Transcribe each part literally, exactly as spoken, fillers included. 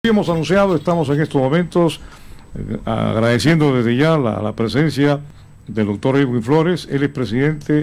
hemos anunciado, estamos en estos momentos eh, agradeciendo desde ya la, la presencia del doctor Edwin Flores. Él es presidente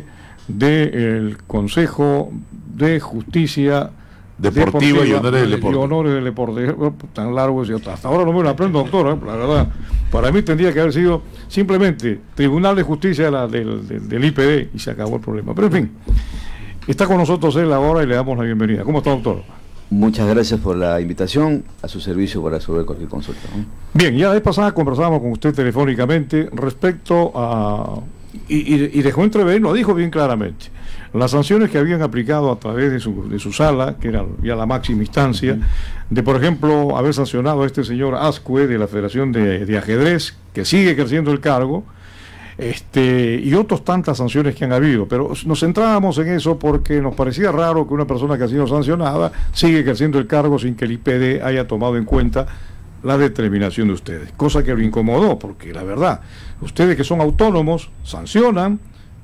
del Consejo de Justicia Deportiva, Deportiva y Honores del Deporte. Y honores del deporte. Tan largo es, hasta ahora no me lo aprendo, doctor, ¿eh? La verdad, para mí tendría que haber sido simplemente Tribunal de Justicia de la, del, del, del I P D y se acabó el problema. Pero en fin, está con nosotros él ahora y le damos la bienvenida. ¿Cómo está, doctor? Muchas gracias por la invitación, a su servicio para resolver cualquier consulta, ¿no? Bien, ya la vez pasada conversábamos con usted telefónicamente respecto a... Y, y, y dejó entrever, lo dijo bien claramente, las sanciones que habían aplicado a través de su, de su sala, que era ya la máxima instancia, uh-huh. de por ejemplo haber sancionado a este señor Azcue de la Federación de, de Ajedrez, que sigue ejerciendo el cargo, este y otras tantas sanciones que han habido, pero nos centrábamos en eso porque nos parecía raro que una persona que ha sido sancionada sigue ejerciendo el cargo sin que el I P D haya tomado en cuenta la determinación de ustedes, cosa que lo incomodó, porque la verdad, ustedes que son autónomos sancionan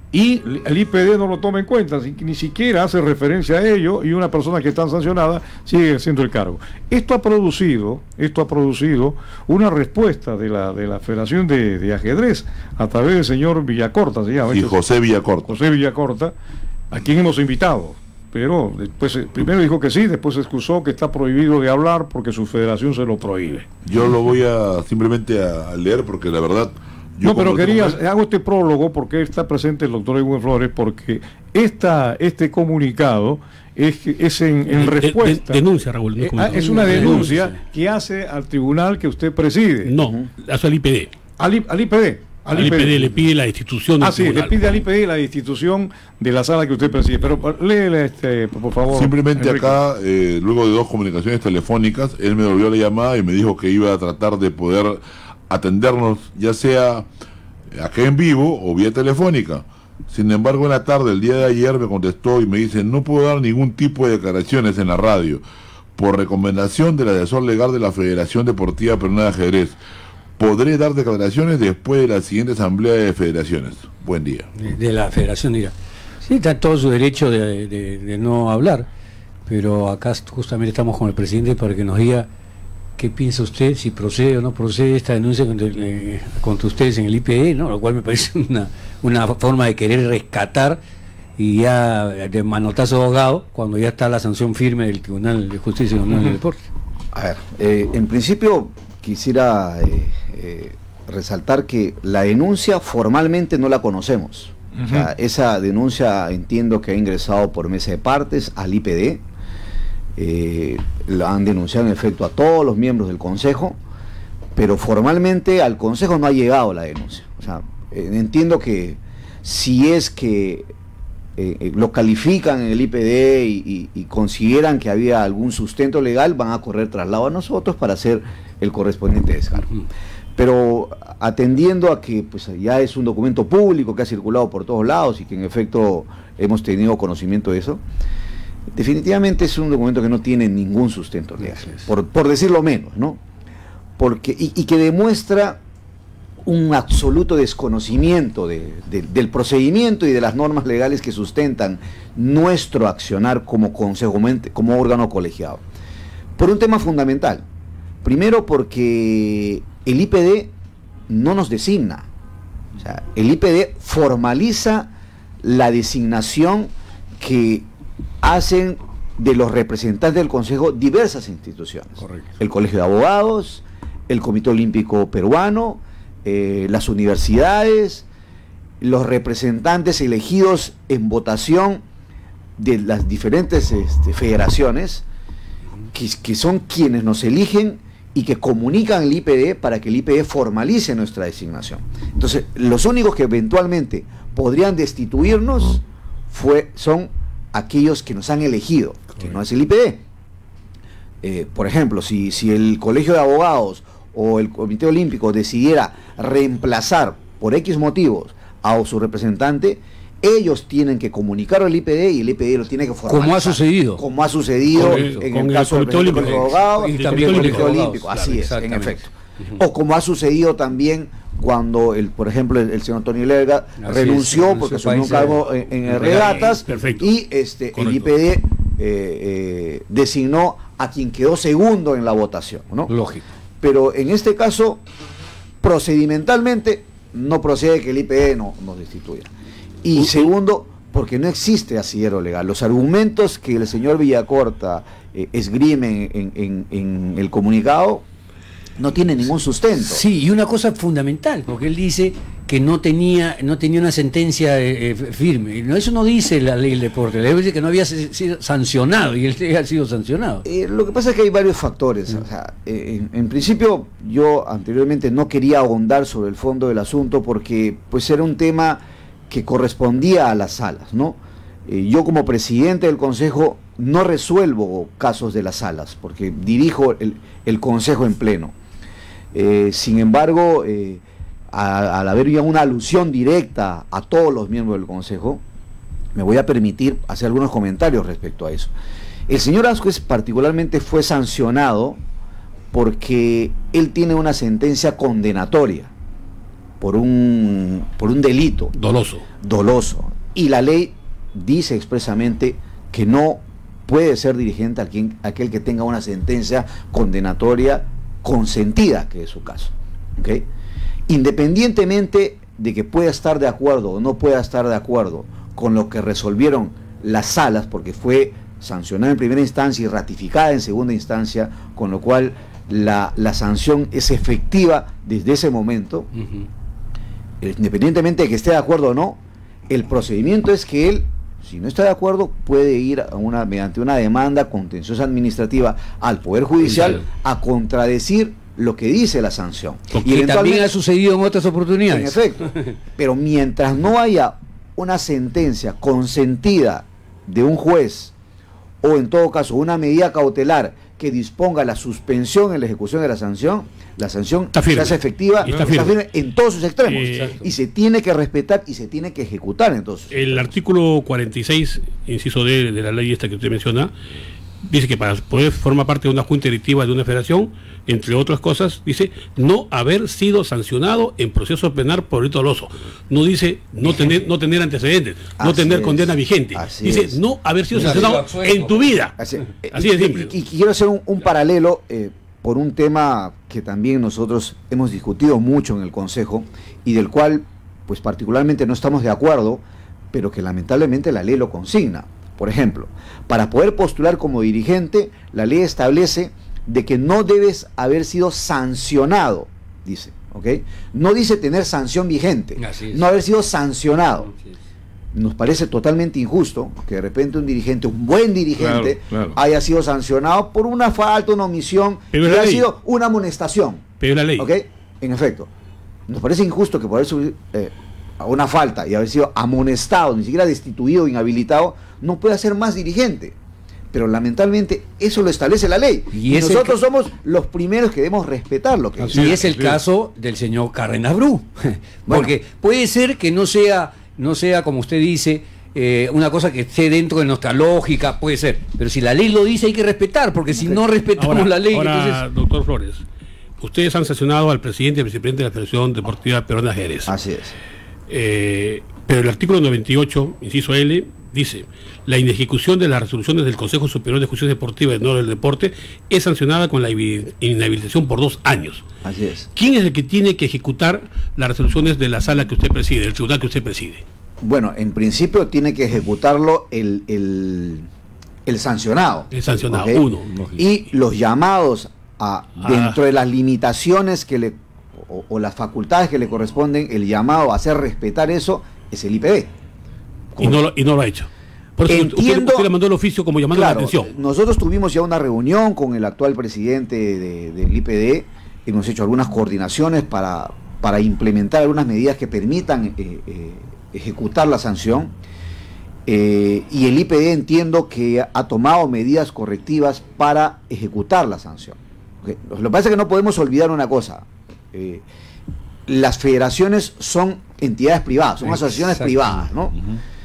y el I P D no lo toma en cuenta, ni siquiera hace referencia a ello, y una persona que está sancionada sigue ejerciendo el cargo. Esto ha producido, esto ha producido una respuesta de la de la Federación de, de Ajedrez a través del señor Villacorta, se llama. Y José Villacorta. José Villacorta, a quien hemos invitado. Pero después, primero dijo que sí, después se excusó que está prohibido de hablar porque su federación se lo prohíbe. Yo lo voy a simplemente a leer porque la verdad... Yo no, pero quería, él, hago este prólogo porque está presente el doctor Edwin Flores, porque esta, este comunicado es, es en, en respuesta... De, de, denuncia, Raúl. No, es una denuncia, denuncia que hace al tribunal que usted preside. No, uh-huh. hace al I P D. Al, al I P D. Al I P D le pide la destitución del ah, sí, tribunal. le pide al I P D la destitución de la sala que usted preside. Pero léele, este, por favor. Simplemente Enrique. Acá, eh, luego de dos comunicaciones telefónicas, él me devolvió la llamada y me dijo que iba a tratar de poder atendernos, ya sea acá en vivo o vía telefónica. Sin embargo, en la tarde, el día de ayer, me contestó y me dice: no puedo dar ningún tipo de declaraciones en la radio, por recomendación del asesor legal de la Federación Deportiva Peruana de Ajedrez. Podré dar declaraciones después de la siguiente asamblea de federaciones. Buen día. De, de la federación, diga. Sí, está todo su derecho de, de, de no hablar, pero acá justamente estamos con el presidente para que nos diga qué piensa usted, si procede o no procede esta denuncia contra, eh, contra ustedes en el I P D, ¿no? Lo cual me parece una, una forma de querer rescatar y ya de manotazo ahogado cuando ya está la sanción firme del Tribunal de Justicia y Honores uh-huh. del Deporte. A ver, eh, en principio quisiera eh, eh, resaltar que la denuncia formalmente no la conocemos. Uh-huh. O sea, esa denuncia entiendo que ha ingresado por mesa de partes al I P D. Eh, la han denunciado en efecto a todos los miembros del Consejo, pero formalmente al Consejo no ha llegado la denuncia. O sea, eh, entiendo que si es que eh, lo califican en el I P D y, y, y consideran que había algún sustento legal, van a correr traslado a nosotros para hacer el correspondiente descargo. Pero atendiendo a que pues ya es un documento público que ha circulado por todos lados y que en efecto hemos tenido conocimiento de eso, definitivamente es un documento que no tiene ningún sustento legal, por, por decirlo menos, ¿no? Porque, y, y que demuestra un absoluto desconocimiento de, de, del procedimiento y de las normas legales que sustentan nuestro accionar como consejo, como órgano colegiado. Por un tema fundamental. Primero porque el I P D no nos designa. O sea, el I P D formaliza la designación que hacen de los representantes del Consejo diversas instituciones. Correcto. El Colegio de Abogados, el Comité Olímpico Peruano, eh, las universidades, los representantes elegidos en votación de las diferentes este, federaciones, que, que son quienes nos eligen y que comunican al I P D para que el I P D formalice nuestra designación. Entonces, los únicos que eventualmente podrían destituirnos fue, son aquellos que nos han elegido, que no es el I P D. Eh, por ejemplo, si, si el Colegio de Abogados o el Comité Olímpico decidiera reemplazar por X motivos a su representante, ellos tienen que comunicar al I P D y el I P D lo tiene que formalizar. Como ha sucedido. Como ha sucedido Correcto. en Con el el caso del Comité Colegio de Abogados y y también el el Comité Olímpico. Olímpico. Así Claro, es, en efecto. Uh-huh. O como ha sucedido también cuando, el, por ejemplo, el, el señor Antonio Lerga Así renunció es, porque su asumió un país, cargo en, en en regatas Perfecto. y este, el I P D eh, eh, designó a quien quedó segundo en la votación, ¿no? Lógico. Pero en este caso, procedimentalmente, no procede que el I P D no nos destituya. Y uh, segundo, porque no existe asidero legal. Los argumentos que el señor Villacorta eh, esgrime en, en, en el comunicado no tienen ningún sustento. Sí, y una cosa fundamental, porque él dice que no tenía no tenía una sentencia eh, firme. No, eso no dice la ley del deporte. La ley dice que no había sido sancionado, y él ha sido sancionado. Eh, lo que pasa es que hay varios factores. O sea, eh, en, en principio, yo anteriormente no quería ahondar sobre el fondo del asunto porque pues era un tema que correspondía a las salas, ¿no? Eh, yo como presidente del Consejo no resuelvo casos de las salas, porque dirijo el, el Consejo en pleno. Eh, sin embargo, eh, a, al haber ya una alusión directa a todos los miembros del Consejo, me voy a permitir hacer algunos comentarios respecto a eso. El señor Ascuez particularmente fue sancionado porque él tiene una sentencia condenatoria por un, por un delito doloso. doloso. Y la ley dice expresamente que no puede ser dirigente aquel, aquel que tenga una sentencia condenatoria consentida, que es su caso. ¿Okay? Independientemente de que pueda estar de acuerdo o no pueda estar de acuerdo con lo que resolvieron las salas, porque fue sancionada en primera instancia y ratificada en segunda instancia, con lo cual la, la sanción es efectiva desde ese momento, uh-huh. Independientemente de que esté de acuerdo o no, el procedimiento es que él, si no está de acuerdo, puede ir a una, mediante una demanda contenciosa administrativa al Poder Judicial a contradecir lo que dice la sanción. Y que también ha sucedido en otras oportunidades. En efecto. Pero mientras no haya una sentencia consentida de un juez, o en todo caso una medida cautelar que disponga la suspensión en la ejecución de la sanción, la sanción se hace efectiva, está está firme. firme en todos sus extremos, Eh, y se tiene que respetar y se tiene que ejecutar en todos sus El extremos. artículo cuarenta y seis, inciso D de la ley esta que usted menciona, dice que para poder formar parte de una junta directiva de una federación, entre otras cosas, dice no haber sido sancionado en proceso penal por delito doloso. No dice no tener no tener antecedentes, no Así tener es, condena vigente. así Dice es. no haber sido No sancionado ha sido absuelto. en tu vida. Así, Así y, de simple. Y, y quiero hacer un, un paralelo eh, por un tema que también nosotros hemos discutido mucho en el Consejo y del cual pues particularmente no estamos de acuerdo, pero que lamentablemente la ley lo consigna. Por ejemplo, para poder postular como dirigente, la ley establece de que no debes haber sido sancionado, dice, ¿ok? No dice tener sanción vigente, no haber sido sancionado. Nos parece totalmente injusto que de repente un dirigente, un buen dirigente, claro, claro. haya sido sancionado por una falta, una omisión, Pero y la haya ley. sido una amonestación. Pero la ley. ¿Ok? En efecto. Nos parece injusto que por haber subido eh, a una falta y haber sido amonestado, ni siquiera destituido o inhabilitado, no pueda ser más dirigente. Pero lamentablemente eso lo establece la ley. Y Y, es el nosotros que- somos los primeros que debemos respetar lo que Así dice. Y es el sí. caso del señor Cárdenas Bru. Porque puede ser que no sea, no sea como usted dice, eh, una cosa que esté dentro de nuestra lógica, puede ser. Pero si la ley lo dice hay que respetar, porque si no respetamos Ahora, la ley, ahora, entonces... doctor Flores, ustedes han sancionado al presidente y vicepresidente de la Federación Deportiva Peruana Jerez. Así es. Eh, pero el artículo noventa y ocho, inciso L, dice: la inejecución de las resoluciones del Consejo Superior de Justicia Deportiva del Norte del Deporte es sancionada con la inhabilitación por dos años. Así es. ¿Quién es el que tiene que ejecutar las resoluciones de la sala que usted preside, el tribunal que usted preside? Bueno, en principio tiene que ejecutarlo el, el, el sancionado. El sancionado, ¿ok? uno. Y los llamados a, Ah. dentro de las limitaciones que le o, o las facultades que le corresponden, el llamado a hacer respetar eso es el I P D. Y no, lo, y no lo ha hecho. Por eso usted- Entiendo- usted, usted le mandó el oficio como llamando Claro, la atención. nosotros tuvimos ya una reunión con el actual presidente de- del I P D, hemos hecho algunas coordinaciones para, para implementar algunas medidas que permitan eh, eh, ejecutar la sanción, eh, y el I P D entiendo que ha tomado medidas correctivas para ejecutar la sanción. Ok, lo que pasa es que no podemos olvidar una cosa: eh, las federaciones son entidades privadas, son asociaciones Exacto. privadas, ¿no? Ujú.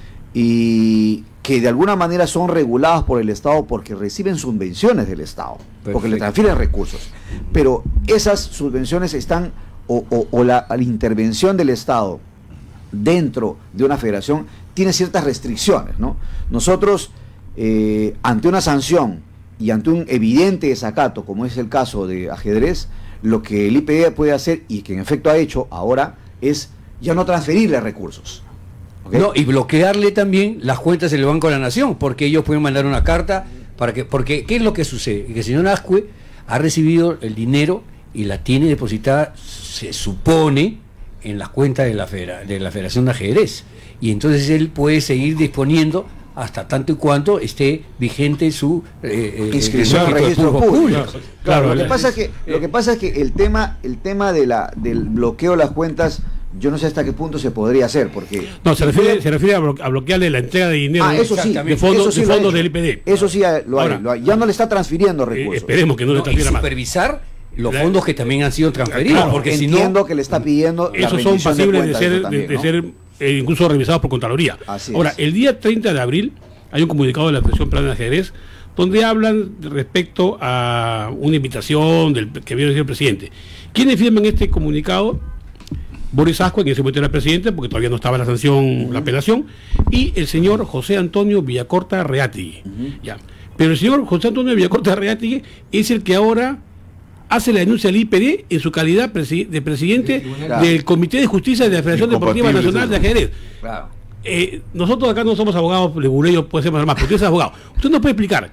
Y que de alguna manera son reguladas por el Estado porque reciben subvenciones del Estado, porque le Perfecto. transfieren recursos. Pero esas subvenciones están, o, o- o la, la intervención del Estado dentro de una federación tiene ciertas restricciones, ¿no? Nosotros, eh, ante una sanción y ante un evidente desacato, como es el caso de ajedrez, lo que el I P D puede hacer, y que en efecto ha hecho ahora, es ya no transferirle recursos. ¿Okay? No, y bloquearle también las cuentas del Banco de la Nación, porque ellos pueden mandar una carta para que, porque ¿qué es lo que sucede? Que el señor Azcue ha recibido el dinero y la tiene depositada, se supone, en las cuentas de la, federa, de la Federación de Ajedrez, y entonces él puede seguir disponiendo hasta tanto y cuanto esté vigente su eh, inscripción al registro público. Claro, Claro, lo la- que pasa es que lo que pasa es que el tema el tema de la del bloqueo de las cuentas, yo no sé hasta qué punto se podría hacer, porque No, se refiere, se refiere a, blo- a bloquearle la entrega de dinero ah, eso sí, de fondos, eso sí de lo ha fondos hecho. del I P D. Eso sí ha- lo, ha- Ahora, lo ha- ya no le está transfiriendo Eh, recursos. esperemos que no, le no, y transfiera más. supervisar los La- fondos que también han sido transferidos, Claro, porque si Entiendo no, que le está pidiendo la Esos son rendición pasibles de cuentas, ser, eso de, también, de ¿no? ser eh, incluso revisados por Contraloría. Así Ahora, es. el día treinta de abril hay un comunicado de la Federación Peruana de Ajedrez donde hablan respecto a una invitación del que había sido el presidente. ¿Quiénes firman este comunicado? Boris Azcue, que en ese momento era presidente, porque todavía no estaba la sanción, la apelación, y el señor José Antonio Villacorta Reatigui. Ya. Pero el señor José Antonio Villacorta Reatigui es el que ahora hace la denuncia al I P D en su calidad presi- de presidente Claro. del Comité de Justicia de la Federación Deportiva Incompatible, Nacional de eso. Ajedrez. Claro. Eh, nosotros acá no somos abogados, Leguleyo puede ser más, pero usted es abogado. Usted nos puede explicar,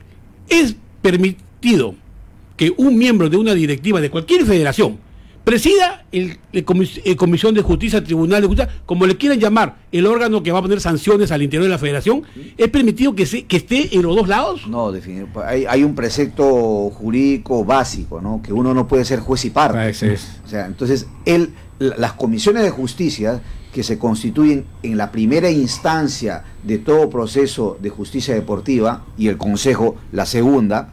¿es permitido que un miembro de una directiva de cualquier federación presida el, el comis- el Comisión de Justicia, Tribunal de Justicia, como le quieran llamar, el órgano que va a poner sanciones al interior de la federación? ¿Es permitido que, se, que esté en los dos lados? No, definir, hay, hay un precepto jurídico básico, ¿no? Que uno no puede ser juez y parte. Ah, ese es. O sea, entonces, él, la- las comisiones de justicia que se constituyen en la primera instancia de todo proceso de justicia deportiva, y el Consejo, la segunda,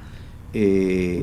eh,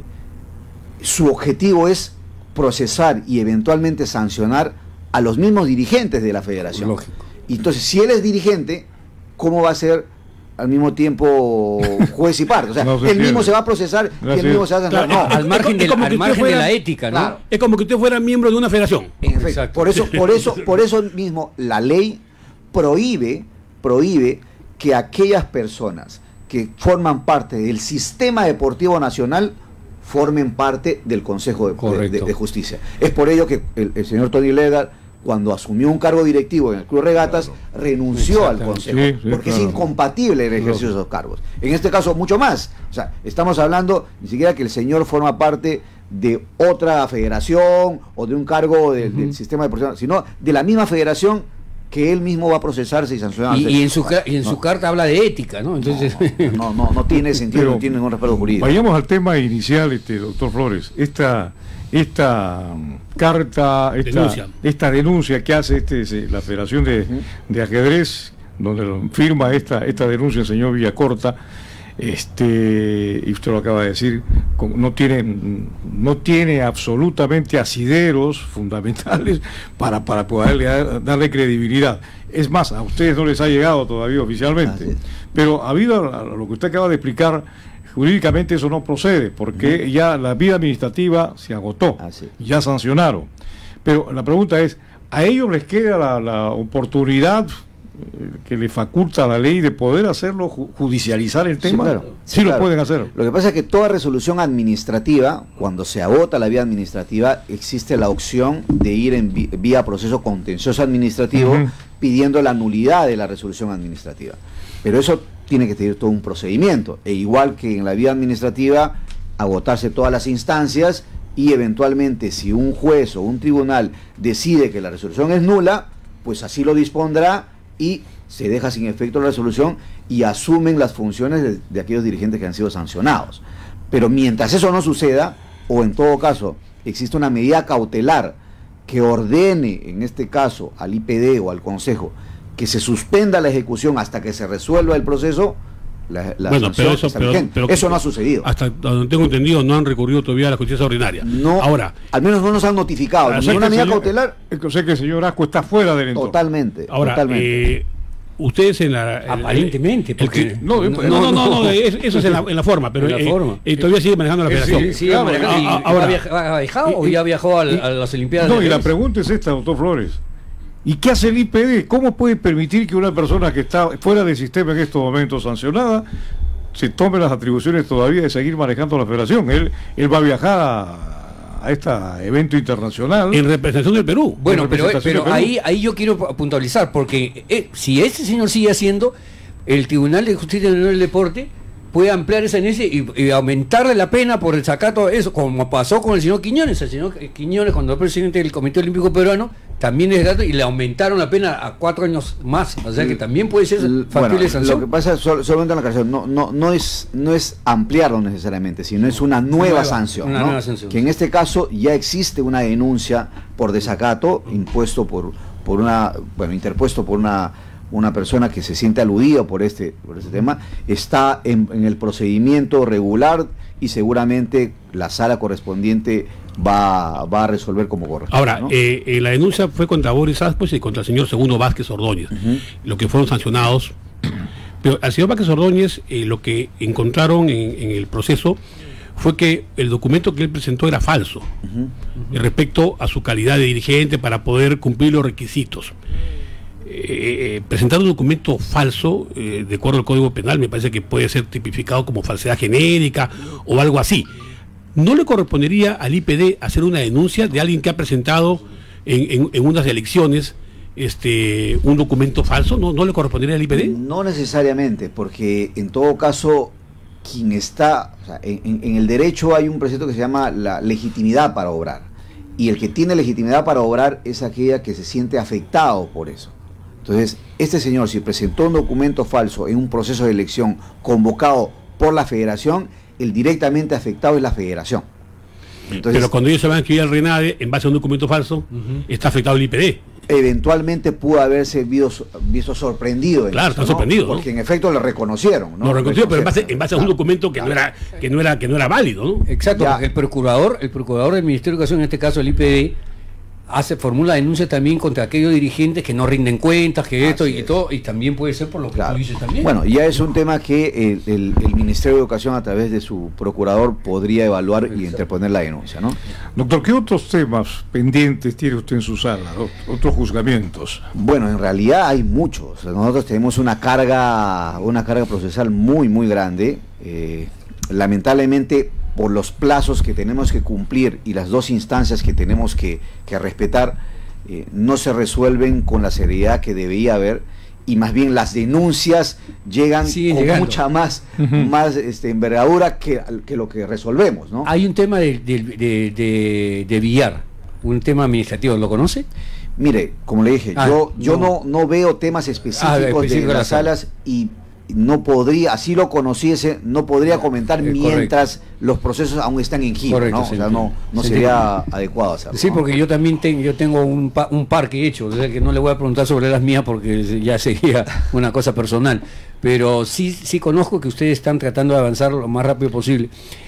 su objetivo es procesar y eventualmente sancionar a los mismos dirigentes de la federación. Lógico. Y entonces, si él es dirigente, ¿cómo va a ser al mismo tiempo juez y parte? O sea, No se él mismo pierde. se va a procesar y Así él mismo es. se va a sancionar. Claro, No, al margen, es de, como al que usted margen de fuera- la ética, ¿no? Claro. Es como que usted fuera miembro de una federación. en efecto. Exacto. Por eso, por eso, por eso mismo la ley prohíbe, prohíbe que aquellas personas que forman parte del sistema deportivo nacional formen parte del Consejo de, de- Correcto. de- de Justicia. Es por ello que el, el señor Tony Ledar, cuando asumió un cargo directivo en el Club Regatas, renunció al Exactamente. Consejo, Sí, sí, porque claro. es incompatible el ejercicio de esos cargos. En este caso, mucho más. O sea, estamos hablando ni siquiera que el señor forma parte de otra federación o de un cargo del, del sistema deportivo, sino de la misma federación que él mismo va a procesarse y sancionarse. Y, y en, su, ca- y en No, su carta habla de ética, ¿no? Entonces, no, no, no tiene sentido, Pero no tiene ningún respaldo jurídico. Vayamos al tema inicial, este doctor Flores. Esta, esta mm, carta, esta Denuncia. esta denuncia que hace este, se- la Federación de, de Ajedrez, donde lo firma esta, esta denuncia el señor Villacorta, este, y usted lo acaba de decir, con- no tiene, no tiene absolutamente asideros fundamentales para, para poderle dar- darle credibilidad. Es más, a ustedes no les ha llegado todavía oficialmente, Así es. pero habido a lo que usted acaba de explicar, jurídicamente eso no procede, porque ya la vía administrativa se agotó, Así. ya sancionaron. Pero la pregunta es, ¿a ellos les queda la, la oportunidad eh, que le faculta la ley de poder hacerlo, ju- judicializar el Sí, tema? claro. Sí, Sí, lo claro. pueden hacer. Lo que pasa es que toda resolución administrativa, cuando se agota la vía administrativa, existe la opción de ir en vi- vía proceso contencioso administrativo Ujú. pidiendo la nulidad de la resolución administrativa. Pero eso tiene que tener todo un procedimiento. E igual que en la vía administrativa, agotarse todas las instancias y eventualmente si un juez o un tribunal decide que la resolución es nula, pues así lo dispondrá y se deja sin efecto la resolución y asumen las funciones de, de aquellos dirigentes que han sido sancionados. Pero mientras eso no suceda, o en todo caso existe una medida cautelar que ordene, en este caso, al I P D o al Consejo, que se suspenda la ejecución hasta que se resuelva el proceso, la, la Bueno, sanción pero eso, está pero- vigente. pero- Eso no ha sucedido. Hasta donde tengo entendido, no han recurrido todavía a la justicia ordinaria. No, Ahora, al menos no nos han notificado. Ah, Ni o sea una que el medida señor- cautelar, es que- o sea que el señor Asco está fuera del entorno. totalmente. ahora totalmente. eh, ustedes en la... el- aparentemente, el- porque el- no, no, no, no, no, no, es- eso es en la, en la forma, pero En la eh, forma. eh, todavía sigue manejando la Eh, federación. sí, sí, claro, manejando- ah, y- ah, ¿ha ahora- viaj- ¿ha viajado y- o ya viajó al- a, las Olimpiadas? No, de y la Ajedrez? pregunta es esta, doctor Flores. ¿Y qué hace el I P D? ¿Cómo puede permitir que una persona que está fuera del sistema en estos momentos sancionada se tome las atribuciones todavía de seguir manejando la federación. Él, él va a viajar a, a este evento internacional. En representación del Perú. Bueno, pero, pero ahí, ahí yo quiero puntualizar, porque eh, si este señor sigue haciendo, el Tribunal de Justicia del Deporte puede ampliar esa inercia y, y aumentarle la pena por el desacato, eso, como pasó con el señor Quiñones. El señor Quiñones, cuando fue presidente del Comité Olímpico Peruano, también es gato y le aumentaron la pena a cuatro años más. O sea que también puede ser factible bueno, sanción. Lo que pasa sol, solamente en la canción, no, no, no es, no es ampliarlo necesariamente, sino es una nueva, nueva sanción, una ¿no? nueva sanción. Que en este caso ya existe una denuncia por desacato impuesto por, por una, bueno, interpuesto por una una persona que se siente aludida por este, por este tema, está en, en el procedimiento regular y seguramente la sala correspondiente va, va a resolver como corresponde. Ahora, ¿no? eh, eh, la denuncia fue contra Boris Ascuez y contra el señor Segundo Vázquez Ordóñez, uh-huh. lo que fueron sancionados. Pero al señor Vázquez Ordóñez eh, lo que encontraron en, en el proceso fue que el documento que él presentó era falso, uh-huh. Uh-huh. respecto a su calidad de dirigente para poder cumplir los requisitos. Eh, presentar un documento falso, eh, de acuerdo al Código Penal, me parece que puede ser tipificado como falsedad genérica o algo así. ¿No le correspondería al I P D hacer una denuncia de alguien que ha presentado en, en, en unas elecciones este un documento falso? ¿No, no le correspondería al I P D? No necesariamente, porque en todo caso, quien está, o sea, en, en el derecho hay un precepto que se llama la legitimidad para obrar, y el que tiene legitimidad para obrar es aquella que se siente afectado por eso. Entonces, este señor, si presentó un documento falso en un proceso de elección convocado por la federación, el directamente afectado es la federación. Entonces, pero cuando ellos se van a escribir al RENADE en base a un documento falso, uh-huh. está afectado el I P D. Eventualmente pudo haberse visto, visto sorprendido. En claro, eso, está sorprendido. ¿no? Porque ¿no? en efecto lo reconocieron. ¿no? Lo reconocieron, pero en base, en base a un documento que, claro. no era, que, no era, que no era válido, ¿no? Exacto, porque el procurador, el procurador del Ministerio de Educación, en este caso el I P D, hace formula denuncia también contra aquellos dirigentes que no rinden cuentas, que esto y, y todo, y también puede ser por lo que claro. tú dices también. Bueno, ya es un tema que el, el, el Ministerio de Educación a través de su procurador podría evaluar Exacto. y interponer la denuncia, ¿no? Doctor, ¿qué otros temas pendientes tiene usted en su sala? ¿Otros juzgamientos? Bueno, en realidad hay muchos. Nosotros tenemos una carga, una carga procesal muy, muy grande. Eh, lamentablemente, por los plazos que tenemos que cumplir y las dos instancias que tenemos que, que respetar, eh, no se resuelven con la seriedad que debería haber, y más bien las denuncias llegan Sigue con llegando. mucha más, uh-huh. más este, envergadura que, que lo que resolvemos, ¿no? Hay un tema de, de, de, de, de Villar, un tema administrativo, ¿lo conoce? Mire, como le dije, ah, yo, yo no. No, no veo temas específicos ah, específico de las salas y no podría, así lo conociese, no podría comentar eh, mientras correcto. los procesos aún están en giro, correcto, ¿no? O sea, no, no sería adecuado hacerlo. Sí, ¿no? porque yo también tengo, yo tengo un, pa, un par que he hecho, o sea que no le voy a preguntar sobre las mías porque ya sería una cosa personal, pero sí, sí conozco que ustedes están tratando de avanzar lo más rápido posible,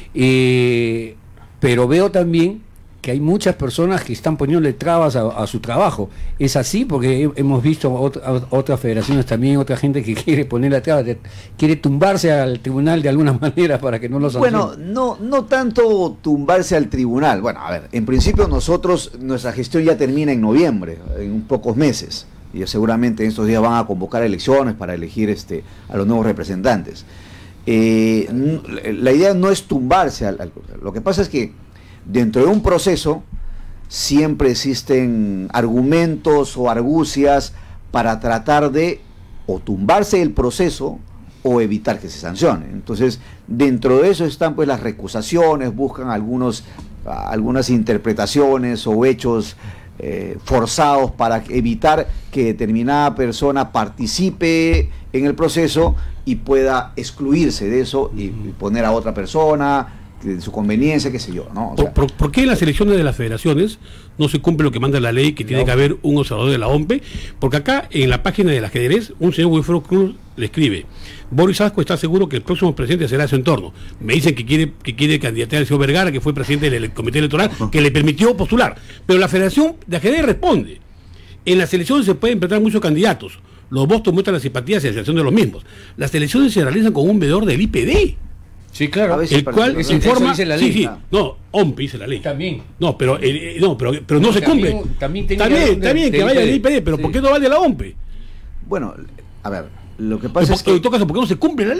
eh, pero veo también que hay muchas personas que están poniéndole trabas a, a su trabajo. Es así porque hemos visto otra, otras federaciones también, otra gente que quiere ponerle trabas, quiere tumbarse al tribunal de alguna manera para que no lo sancione. Bueno, no, no tanto tumbarse al tribunal. Bueno, a ver, en principio nosotros, nuestra gestión ya termina en noviembre, en pocos meses, y seguramente en estos días van a convocar elecciones para elegir este, a los nuevos representantes. Eh, la idea no es tumbarse al, al... Lo que pasa es que dentro de un proceso siempre existen argumentos o argucias para tratar de o tumbarse el proceso o evitar que se sancione. Entonces, dentro de eso están pues las recusaciones, buscan algunos, algunas interpretaciones o hechos eh, forzados para evitar que determinada persona participe en el proceso y pueda excluirse de eso y, y poner a otra persona de su conveniencia, qué sé yo, ¿no? O sea, ¿Por, por qué en las elecciones de las federaciones no se cumple lo que manda la ley, que tiene no. que haber un observador de la O M P E? Porque acá, en la página de la ajedrez, un señor Wilfredo Cruz le escribe: Boris Ascuez está seguro que el próximo presidente será de su entorno. Me dicen que quiere que quiere candidatear al señor Vergara, que fue presidente del comité electoral, que le permitió postular. Pero la Federación de Ajedrez responde: en las elecciones se pueden presentar muchos candidatos. Los votos muestran la simpatía hacia la selección de los mismos. Las elecciones se realizan con un veedor del I P D. Sí, claro. El cual eso, informa, eso dice la sí, ley. sí, no, O M P E dice la ley. También. No, pero eh, no, pero, pero no, no se también, cumple. También, también, está bien que vaya al I P D, pero sí. ¿por qué no vale la O M P E? Bueno, a ver, lo que pasa es que... En todo caso, ¿por qué no se cumple la ley?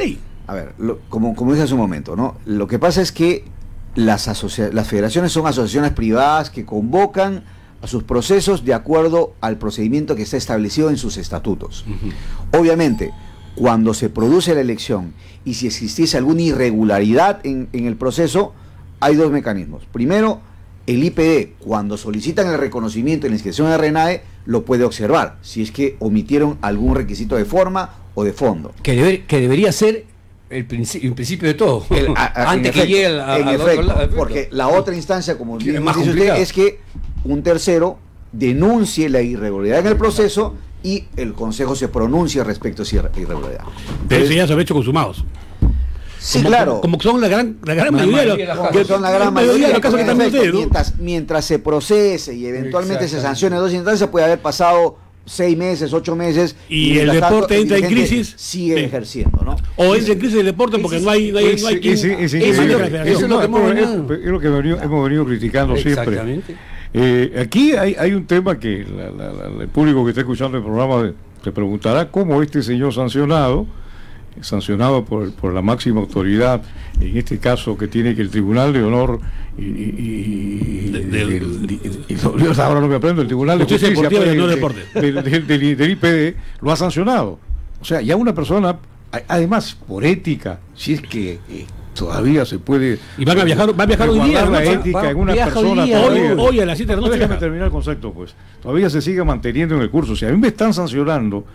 A ver, lo, como, como dije hace un momento, ¿no? Lo que pasa es que las, asocia las federaciones son asociaciones privadas que convocan a sus procesos de acuerdo al procedimiento que está establecido en sus estatutos. Uh-huh. Obviamente, cuando se produce la elección y si existiese alguna irregularidad en, en el proceso, hay dos mecanismos. Primero, el I P D, cuando solicitan el reconocimiento en la inscripción de RENAE, lo puede observar, si es que omitieron algún requisito de forma o de fondo. Que, debe, que debería ser el, princi el principio de todo, el, a, a, antes que efecto, llegue al, a, en al efecto, otro lado. Porque la otra instancia, como es, más dice usted, es que un tercero denuncie la irregularidad en el proceso y el Consejo se pronuncia respecto a esa irregularidad. Pero eso ya son hechos consumados. Sí, como, claro. Como, como son la gran, la gran mayoría, mayoría de los, que son la gran mayoría de los casos que están ustedes, ¿no? mientras, mientras se procese y eventualmente se sancione dos instancias, puede haber pasado seis meses, ocho meses y, y el deporte tanto, entra en crisis, sigue sí. ejerciendo, ¿no? O entra en crisis el deporte porque no hay no hay, no hay quien, ese, ese, eso es lo que hemos venido, es lo que venido, hemos venido criticando siempre. Eh, aquí hay, hay un tema que la, la, la, el público que está escuchando el programa se preguntará cómo este señor sancionado sancionado por, por la máxima autoridad, en este caso que tiene que el Tribunal de Honor y, y, y, de, de, el, y, y, y ahora no me aprendo, el Tribunal de Justicia Deportiva pues, y no de, deporte. De, de, de, del, del I P D lo ha sancionado. O sea, ya una persona, además por ética, si es que eh, todavía se puede, y van a viajar, va a viajar hoy día, la ¿no? ética va, en una persona hoy, todavía, hoy, hoy a las siete de la noche. Déjame terminar el concepto, pues. Todavía se sigue manteniendo en el curso. Si a mí me están sancionando,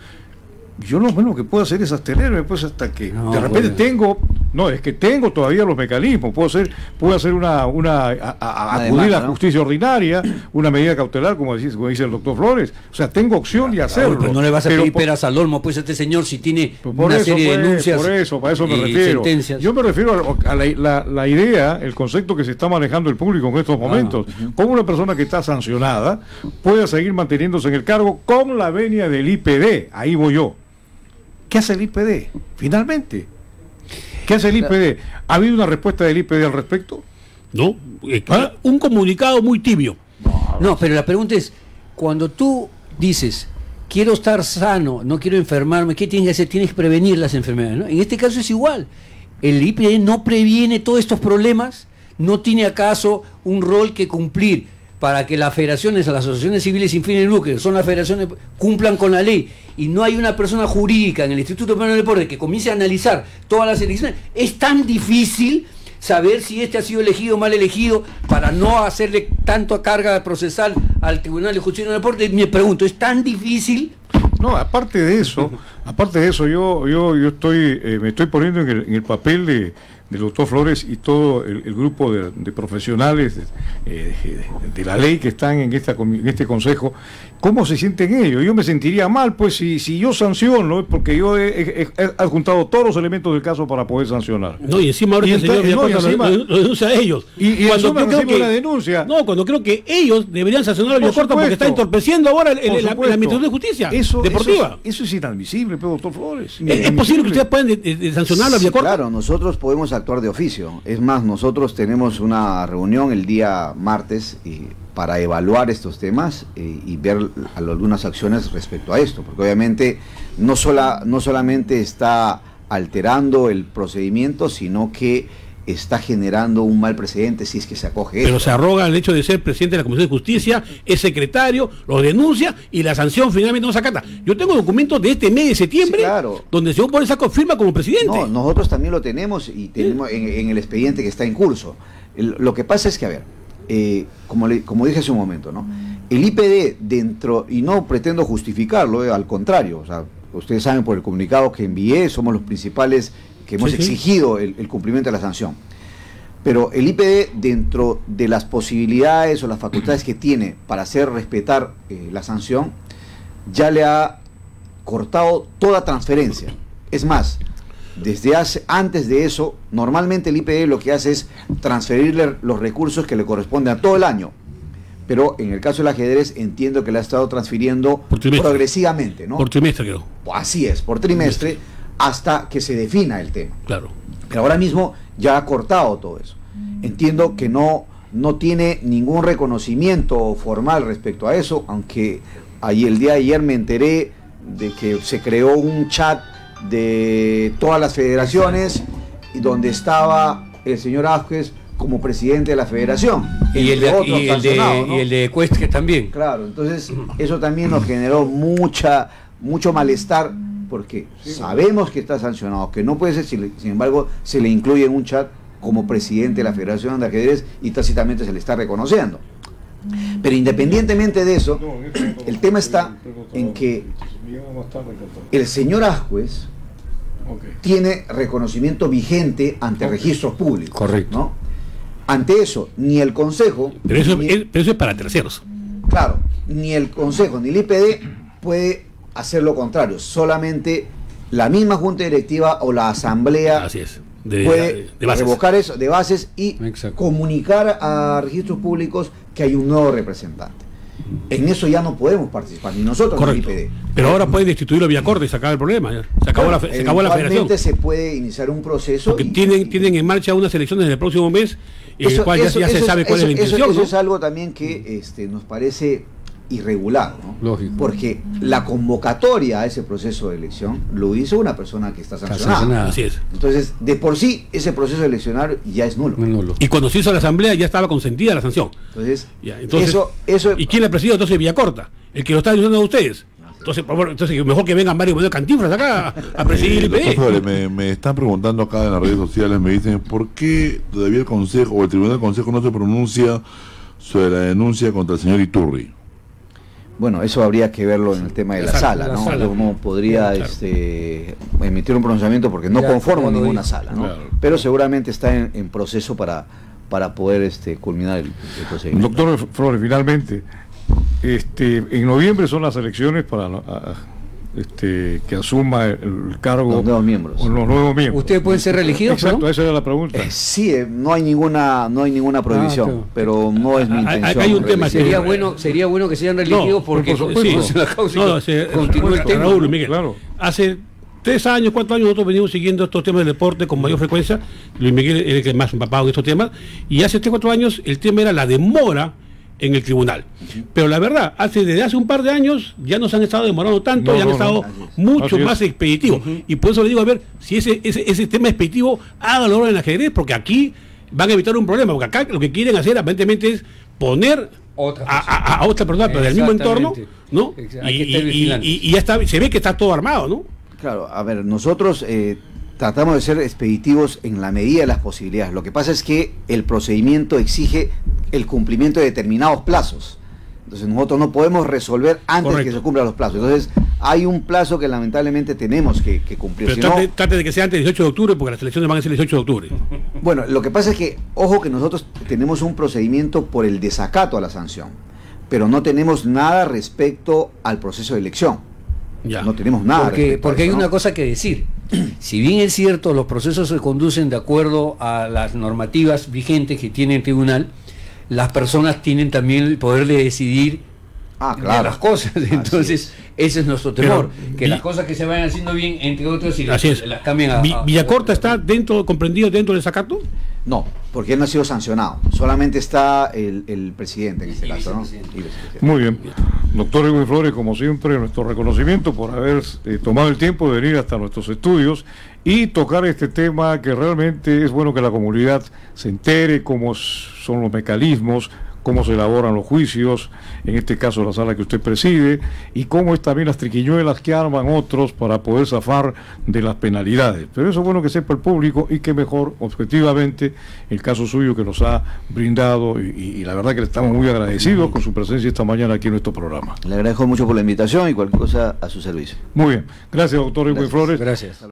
yo lo menos que puedo hacer es abstenerme, pues, hasta que no, de repente bueno. tengo, no, es que tengo todavía los mecanismos, puedo hacer, puedo hacer una, una, a, a, a acudir a la justicia ¿no? ordinaria, una medida cautelar, como dice, como dice el doctor Flores, o sea, tengo opción de hacerlo. Pero no le vas a pedir peras al olmo, pues, a este señor, si tiene una eso, serie pues, de denuncias. Por eso, para eso me refiero. Sentencias. Yo me refiero a, a la, la, la idea, el concepto que se está manejando el público en estos momentos, ah, uh-huh. cómo una persona que está sancionada puede seguir manteniéndose en el cargo con la venia del I P D, ahí voy yo. ¿Qué hace el I P D? Finalmente. ¿Qué hace el I P D? ¿Ha habido una respuesta del I P D al respecto? No, eh, ¿Ah? un comunicado muy tibio. No, no, pero la pregunta es, cuando tú dices, quiero estar sano, no quiero enfermarme, ¿qué tienes que hacer? Tienes que prevenir las enfermedades, ¿no? En este caso es igual. El I P D no previene todos estos problemas, no tiene acaso un rol que cumplir para que las federaciones, las asociaciones civiles sin fines de lucro, son las federaciones, cumplan con la ley, y no hay una persona jurídica en el Instituto Peruano del Deporte que comience a analizar todas las elecciones. Es tan difícil saber si este ha sido elegido o mal elegido para no hacerle tanto carga procesal al Tribunal de Justicia del Deporte. Me pregunto, ¿es tan difícil? No, aparte de eso, aparte de eso, yo, yo, yo estoy, eh, me estoy poniendo en el, en el papel de del doctor Flores y todo el, el grupo de, de profesionales eh, de, de la ley que están en, esta, en este consejo. ¿Cómo se sienten ellos? Yo me sentiría mal, pues, si, si yo sanciono, porque yo he, he, he adjuntado todos los elementos del caso para poder sancionar. No, y encima ahora y el señor no, y encima, lo, lo denuncia a ellos. Y, y cuando yo creo que la denuncia. No, cuando creo que ellos deberían sancionar a Villacorta porque está entorpeciendo ahora el, el, el, la, la Administración de Justicia eso, Deportiva. Eso, eso es inadmisible, pero, doctor Flores. ¿Es, ¿Es posible que ustedes puedan de, de, de sancionar a Villacorta? Claro, nosotros podemos actuar de oficio. Es más, nosotros tenemos una reunión el día martes y para evaluar estos temas eh, y ver algunas acciones respecto a esto, porque obviamente no, sola, no solamente está alterando el procedimiento, sino que está generando un mal precedente si es que se acoge Pero esto. se arroga el hecho de ser presidente de la Comisión de Justicia, es secretario, lo denuncia y la sanción finalmente no se acata. Yo tengo documentos de este mes de septiembre, sí, claro, donde el señor Pérez Saco firma como presidente. No, nosotros también lo tenemos y tenemos ¿Sí? en, en el expediente que está en curso. El, lo que pasa es que, a ver, eh, como, le, como dije hace un momento, ¿no? El I P D dentro, y no pretendo justificarlo, eh, al contrario, o sea, ustedes saben por el comunicado que envié, somos los principales que hemos sí, exigido sí. El, el cumplimiento de la sanción. Pero el I P D, dentro de las posibilidades o las facultades que tiene para hacer respetar eh, la sanción, ya le ha cortado toda transferencia. Es más, desde hace, antes de eso, normalmente el I P D lo que hace es transferirle los recursos que le corresponden a todo el año. Pero en el caso del ajedrez entiendo que le ha estado transfiriendo progresivamente, ¿no? Por trimestre, creo. Así es, por trimestre, hasta que se defina el tema. Claro. Pero ahora mismo ya ha cortado todo eso. Entiendo que no, no tiene ningún reconocimiento formal respecto a eso, aunque ahí el día de ayer me enteré de que se creó un chat de todas las federaciones, y donde estaba el señor Asquez como presidente de la federación. Y el de, otros y el de, sancionados, ¿no? y el de Cuestre también. Claro, entonces eso también nos generó mucha, mucho malestar, porque sabemos que está sancionado, que no puede ser, sin, sin embargo, se le incluye en un chat como presidente de la Federación de Ajedrez y tácitamente se le está reconociendo. Pero independientemente de eso, el tema está en que el señor Asquez tiene reconocimiento vigente ante registros públicos. Correcto. ¿No? Ante eso, ni el Consejo... Pero eso, ni, es, pero eso es para terceros. Claro, ni el Consejo ni el I P D puede hacer lo contrario. Solamente la misma Junta Directiva o la Asamblea Así es, de, puede de bases. revocar eso de bases y Exacto. comunicar a registros públicos que hay un nuevo representante. En eso ya no podemos participar, ni nosotros Correcto. ni el I P D. Pero ahora pueden destituirlo vía corte y se acaba el problema. Ya. Se acabó, Bueno, la, se acabó la federación. eventualmente se puede iniciar un proceso. Porque y, tienen, y, tienen en marcha unas elecciones en el próximo mes, en el eso, cual ya, eso, ya se eso, sabe cuál eso, es la eso, intención. eso ¿no? es algo también que este, nos parece irregular, ¿no? Lógico. Porque la convocatoria a ese proceso de elección lo hizo una persona que está Está sancionada. sancionada. Así es. Entonces, de por sí, ese proceso eleccionario ya es nulo. No, no, lo- Y cuando se hizo la asamblea ya estaba consentida la sanción. Entonces, Ya, entonces, eso, eso ¿y quién la preside? Entonces Villacorta, el que lo está diciendo a ustedes. Entonces, por favor, entonces mejor que vengan Mario Manuel Cantinflas acá a presidir el Doctor I P D. Flores, me, me están preguntando acá en las redes sociales, me dicen, ¿por qué todavía el Consejo o el Tribunal del Consejo no se pronuncia sobre la denuncia contra el señor Iturri? Bueno, eso habría que verlo en el tema de la, La sala, sala, la ¿no? sala. Yo no podría Claro. este, emitir un pronunciamiento porque no Ya, conformo ya lo ninguna dijo. sala, ¿no? Claro. Pero seguramente está en, en proceso para, para poder este, culminar el, el procedimiento. Doctor Flores, finalmente, este, en noviembre son las elecciones para la- a- este, que asuma el, el cargo Los nuevos miembros. o los nuevos miembros. ¿Ustedes pueden ser reelegidos? Exacto, ¿no? esa era la pregunta. Eh, sí, eh, no hay ninguna, no hay ninguna prohibición, claro. pero no es mi Hay- hay- intención. hay un tema reelegir. Sería Sí. bueno, sería bueno que sean reelegidos No, porque por supuesto. entonces la causa No, se- continúa el tema. Raúl, ¿no? Miguel, Claro. hace tres años, cuatro años nosotros venimos siguiendo estos temas del deporte con mayor frecuencia. Luis Miguel es el que más empapado en estos temas. Y hace tres, cuatro años el tema era la demora en el tribunal. Pero la verdad, hace desde hace un par de años ya no se han estado demorando tanto No, y han no, estado no. mucho Así es. más expeditivos. Y por eso le digo, a ver, si ese, ese, ese tema expeditivo haga valor en el ajedrez, porque aquí van a evitar un problema, porque acá lo que quieren hacer aparentemente es poner Otra a, a- a otra persona, pero del mismo entorno, ¿no? Exactamente. Hay Y, que estar y- y- vigilantes. y- y ya está, se ve que está todo armado, ¿no? Claro, a ver, nosotros eh, tratamos de ser expeditivos en la medida de las posibilidades. Lo que pasa es que el procedimiento exige el cumplimiento de determinados plazos. Entonces nosotros no podemos resolver antes de Correcto. que se cumplan los plazos. Entonces hay un plazo que lamentablemente tenemos que, que cumplir. Pero Si no, trate, trate de que sea antes del dieciocho de octubre, porque las elecciones van a ser el dieciocho de octubre. bueno, lo que pasa es que, ojo que nosotros tenemos un procedimiento por el desacato a la sanción, pero no tenemos nada respecto al proceso de elección. Ya. No tenemos nada. Porque, respecto a porque hay eso, una ¿no? cosa que decir. Si bien es cierto, los procesos se conducen de acuerdo a las normativas vigentes que tiene el tribunal, las personas tienen también el poder de decidir Ah, de claro. las cosas. Entonces, ese es nuestro temor. Pero, que vi- las cosas que se vayan haciendo bien, entre otras, y las, Así es. las cambien a. Vi- a- ¿Villacorta está dentro, comprendido dentro del desacato? No, porque él no ha sido sancionado. Solamente está el, el presidente en este Y caso, ¿no? vicepresidente. Y vicepresidente. Muy bien. Doctor Edwin Flores, como siempre, nuestro reconocimiento por haber eh, tomado el tiempo de venir hasta nuestros estudios y tocar este tema que realmente es bueno que la comunidad se entere cómo son los mecanismos, cómo se elaboran los juicios, en este caso la sala que usted preside, y cómo es también las triquiñuelas que arman otros para poder zafar de las penalidades. Pero eso es bueno que sepa el público y que mejor, objetivamente, el caso suyo que nos ha brindado, y, y- y la verdad que le estamos muy agradecidos con su presencia esta mañana aquí en nuestro programa. Le agradezco mucho por la invitación y cualquier cosa a su servicio. Muy bien. Gracias, doctor Edwin Gracias. Flores. Gracias.